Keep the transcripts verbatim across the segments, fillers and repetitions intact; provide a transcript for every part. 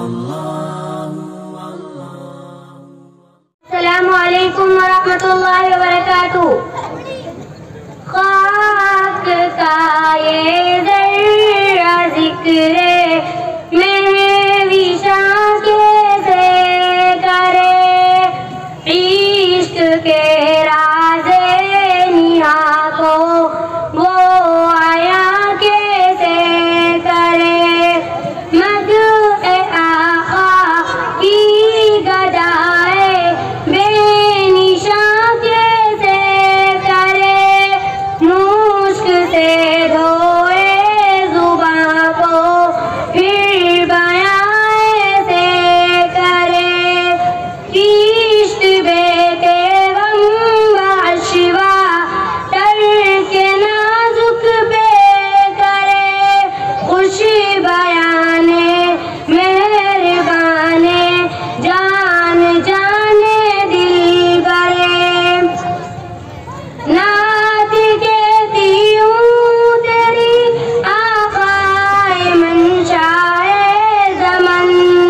अस्सलामु अलैकुम वरहमतुल्लाहि वबरकातुहू। खाक का ये ज़र्रा ज़िक्रे महविशा कैसे करे, इश्क के राज़े निहा को वो आया कैसे करे। मदह आका की गदाए बेनिशा कैसे करे, मुश्क से धोए ज़ुबां को फिर बयां ऐसे करे। किश्त बेते गम बाशिवा तरके नाजुक पे करे, खुशी बयाने मेहरबाने जान जाने दिल बरे। नात कहती हूँ तेरी आकाए मंशाए ज़मन,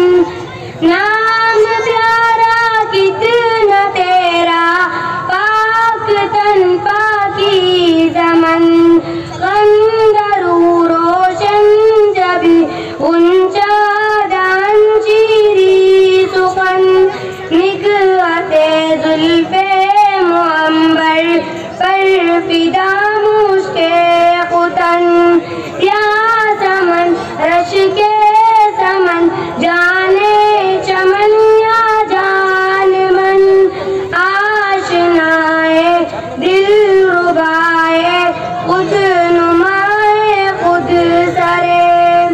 नाम प्यारा कितना तेरा पाक तन पाकी ज़मन। गंदरू रोशन जबी ऊंचा दान चीरी सुखन, निकलते जुल्फे मुअम्बर पर फिदा मुश्के खुतन। या समन रश के समन जाने चमन या जान मन, आशनाए दिल रुबाए खुद नुमाए खुद सरे।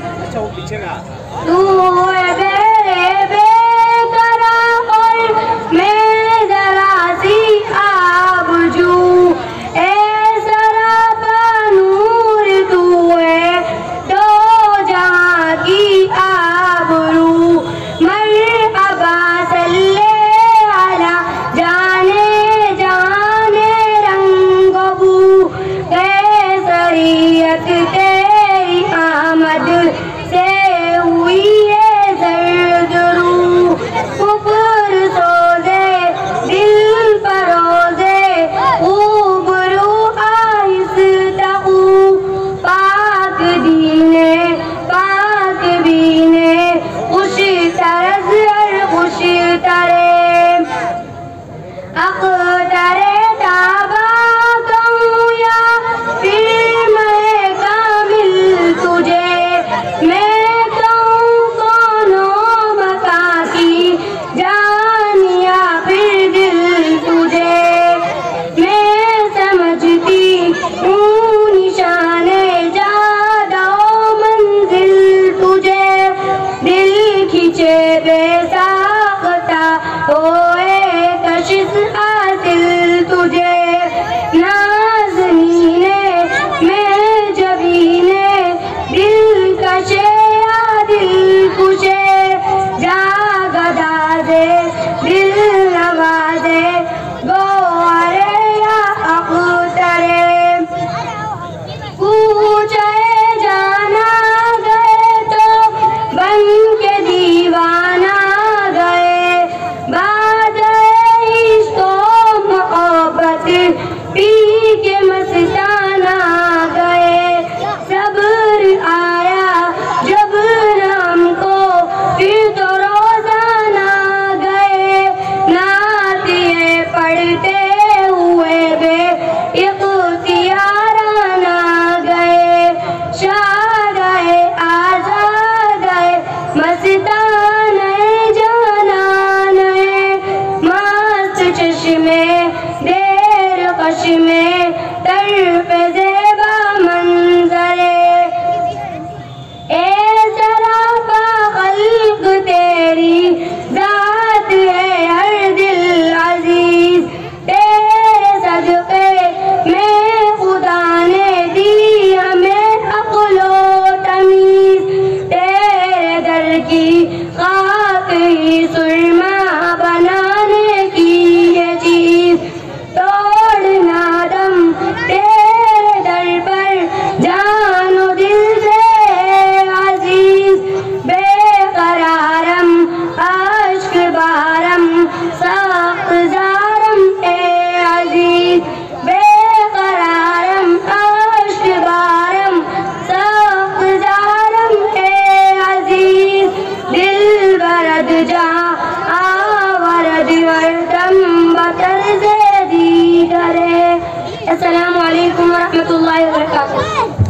तू है मेरे बेकरार और मैं जरा सी आबजू, ए सरापा नूर तू है दो जहां की आबरू। मरहबा सल्ले अला जाने जाने रंग बू, कैसरियत तेरी आमद से हुई है जर्द रूह। कुफर सोज़े दिल फरोज़े ऊबरू आहिस्ता ऊ, पाक दीने पाक बीने खुश तरस और खुश तरे। अख्तरे ताबा कहूँ या फिर मैं कामिल तुझे, मैं कहूँ कोनो मका की जान या फिर दिल तुझे। मैं समझती हूँ निशाने जादा मंजिल तुझे, दिल खींचे बेसाख्ता होए कशिश हासिल तुझे। नाज़नीने मैं जबीने दिल कशे या दिल कुशे, जागदादे दिल नवाज़े गोरे या अख्तरे। पूछे जाना गए तो बन के दीवाना गए, बाद इसको मोहब्बत पी के मस्ताना गए। सब्र आया जब नाम को फिर तो रोजाना गए, नात ये पढ़ते हुए बे इख्तियाराना गए। शाद आए आजाद आए मस्तान जाना नए, मस्त चश्मे देर कश में तरफ ज़ेबा मंजरे। ए सरापा खल्क तेरी जात है हर दिल अजीज, तेरे सदक़े में खुदा ने दी हमें अक्लो तमीज़। तेरे दर की खाक ही सुरमा बनाने की ये चीज़, तोड़ना दम तेरे दर पर जानो दिल से अजीज। बेकरार रहमतुल्लाहि व बरकातुहू।